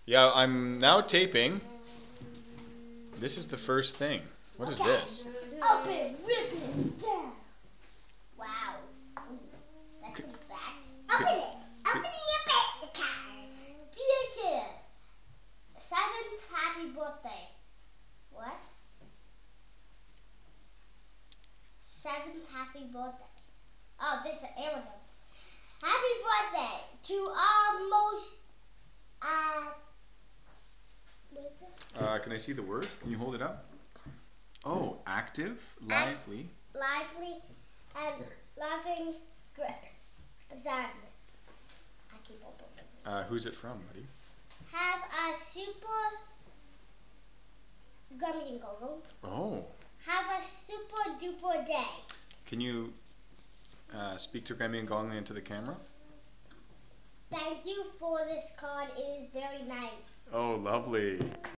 Yeah, I'm now taping. This is the first thing. What is this? Open, rip it down. Wow. That's pretty fact. Open it. Open the card. Dear kid, 7th happy birthday. What? 7th happy birthday. Oh, there's an arrow. Happy birthday to our most, what is it? Can I see the word? Can you hold it up? Oh, active, lively. Lively and loving Zan. I keep opening. Who's it from, buddy? Have a super gummy and go. Oh. Have a super duper day. Can you speak to Grammy and Gong into the camera? Thank you for this card. It is very nice. Oh, lovely.